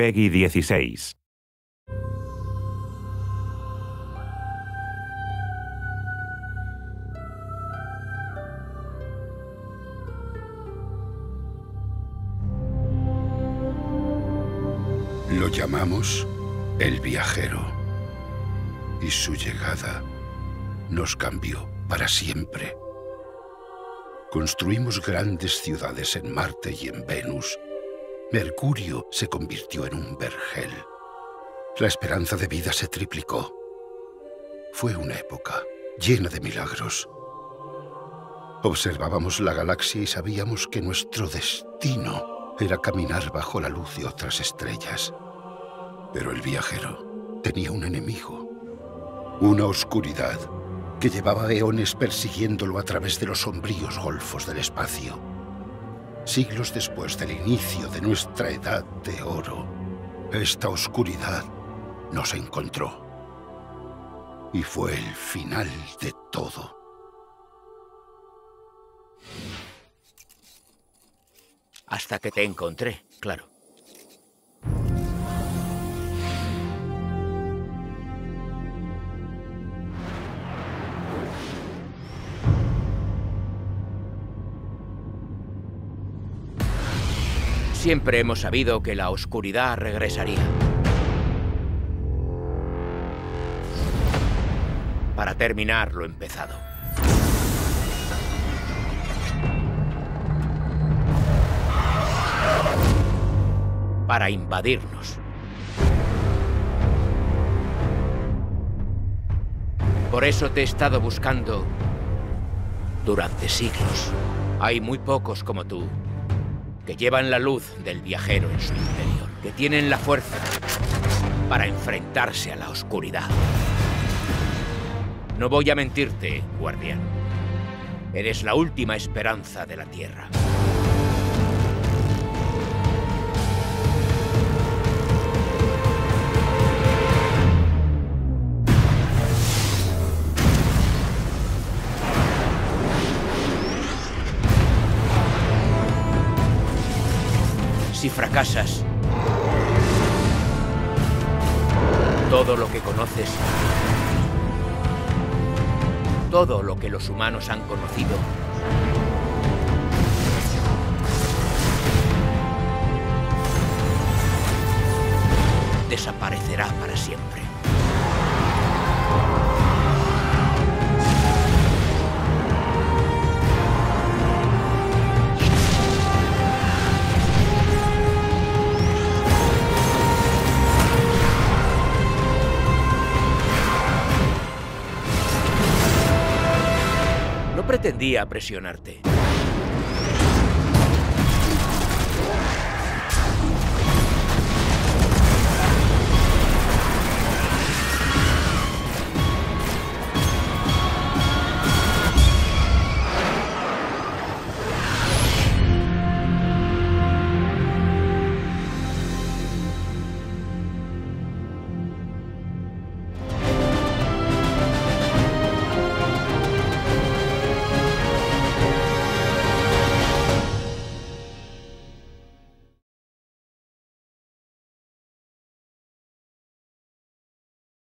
PEGI 16. Lo llamamos El Viajero. Y su llegada nos cambió para siempre. Construimos grandes ciudades en Marte y en Venus. Mercurio se convirtió en un vergel. La esperanza de vida se triplicó. Fue una época llena de milagros. Observábamos la galaxia y sabíamos que nuestro destino era caminar bajo la luz de otras estrellas. Pero el viajero tenía un enemigo, una oscuridad que llevaba eones persiguiéndolo a través de los sombríos golfos del espacio. Siglos después del inicio de nuestra edad de oro, esta oscuridad nos encontró. Y fue el final de todo. Hasta que te encontré, claro. Siempre hemos sabido que la oscuridad regresaría. Para terminar lo empezado. Para invadirnos. Por eso te he estado buscando durante siglos. Hay muy pocos como tú que llevan la luz del viajero en su interior, que tienen la fuerza para enfrentarse a la oscuridad. No voy a mentirte, guardián. Eres la última esperanza de la Tierra. Si fracasas, todo lo que conoces, todo lo que los humanos han conocido, desaparecerá para siempre. No pretendía presionarte.